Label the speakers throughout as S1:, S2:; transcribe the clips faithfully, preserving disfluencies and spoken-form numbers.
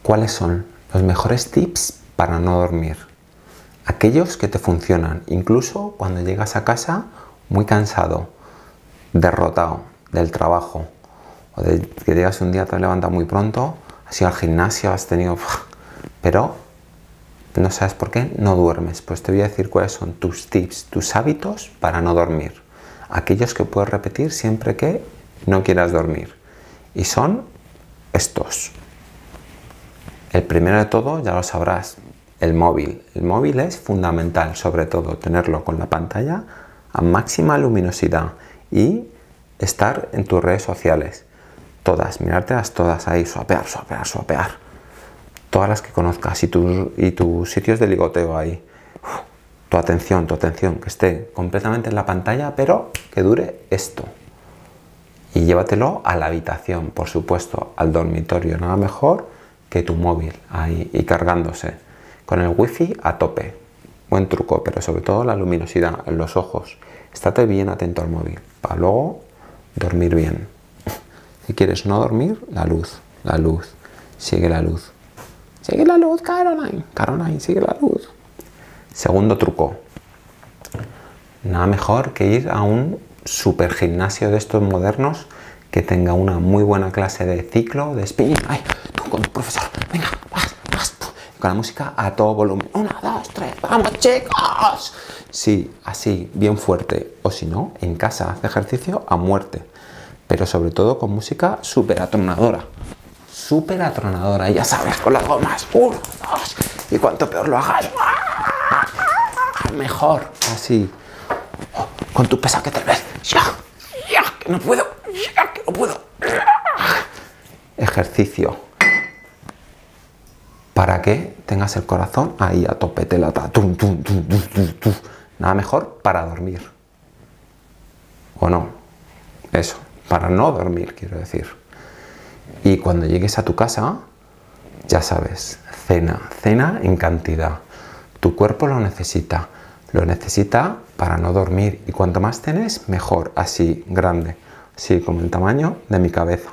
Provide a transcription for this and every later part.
S1: ¿Cuáles son los mejores tips para no dormir? Aquellos que te funcionan, incluso cuando llegas a casa muy cansado, derrotado del trabajo, o de que llegas un día, te levantas muy pronto, has ido al gimnasio, has tenido... pero no sabes por qué no duermes. Pues te voy a decir cuáles son tus tips, tus hábitos para no dormir. Aquellos que puedes repetir siempre que no quieras dormir. Y son estos. El primero de todo, ya lo sabrás, el móvil. El móvil es fundamental, sobre todo, tenerlo con la pantalla a máxima luminosidad y estar en tus redes sociales. Todas, mirártelas todas ahí, swapear, swapear, swapear. Todas las que conozcas y tus, y tus sitios de ligoteo ahí. Uf, tu atención, tu atención, que esté completamente en la pantalla, pero que dure esto. Y llévatelo a la habitación, por supuesto, al dormitorio. Nada mejor que tu móvil ahí y cargándose. Con el wifi a tope. Buen truco, pero sobre todo la luminosidad en los ojos. Estate bien atento al móvil para luego dormir bien. Si quieres no dormir, la luz, la luz, sigue la luz. Sigue la luz, Caroline, Caroline, sigue la luz. Segundo truco. Nada mejor que ir a un super gimnasio de estos modernos que tenga una muy buena clase de ciclo, de spinning. Ay, tú con tu profesor, venga, vas, vas. Con la música a todo volumen. Una, dos, tres, vamos chicos. Sí, así, bien fuerte. O si no, en casa, hace ejercicio a muerte. Pero sobre todo con música súper atronadora. Súper atronadora, y ya sabes, con las gomas. Uno, dos. Y cuanto peor lo hagas, mejor. Así. Con tu pesa que te ves. Ya, ya, que no puedo. Ya, que no puedo. Ejercicio. Para que tengas el corazón ahí a tope, te lata. Tum, tum, tum, tum, tum, tum. Nada mejor para dormir. ¿O no? Eso, para no dormir, quiero decir. Y cuando llegues a tu casa, ya sabes, cena, cena en cantidad. Tu cuerpo lo necesita, lo necesita para no dormir. Y cuanto más tenés, mejor, así, grande, así como el tamaño de mi cabeza.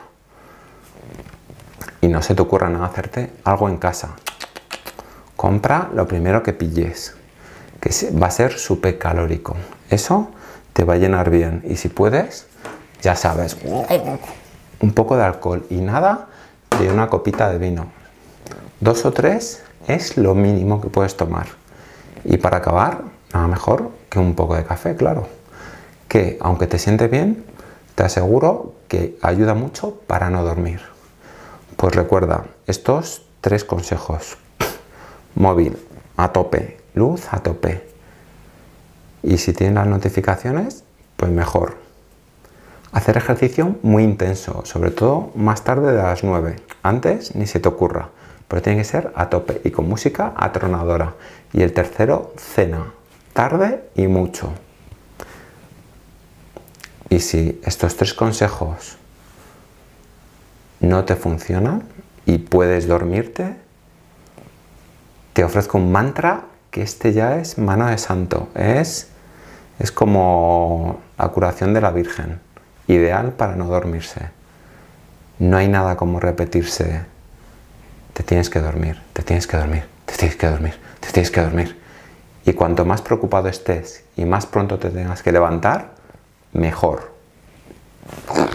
S1: Y no se te ocurra nada hacerte algo en casa. Compra lo primero que pilles, que va a ser súper calórico. Eso te va a llenar bien. Y si puedes, ya sabes, un poco de alcohol y nada de una copita de vino. Dos o tres es lo mínimo que puedes tomar. Y para acabar, nada mejor que un poco de café, claro. Que aunque te siente bien, te aseguro que ayuda mucho para no dormir. Pues recuerda estos tres consejos. Móvil a tope, luz a tope. Y si tienes las notificaciones, pues mejor. Hacer ejercicio muy intenso, sobre todo más tarde de las nueve. Antes ni se te ocurra, pero tiene que ser a tope y con música atronadora. Y el tercero, cena, tarde y mucho. Y si estos tres consejos no te funcionan y puedes dormirte, te ofrezco un mantra que este ya es mano de santo. Es, es como la curación de la Virgen. Ideal para no dormirse. No hay nada como repetirse: te tienes que dormir, te tienes que dormir, te tienes que dormir, te tienes que dormir. Y cuanto más preocupado estés y más pronto te tengas que levantar, mejor.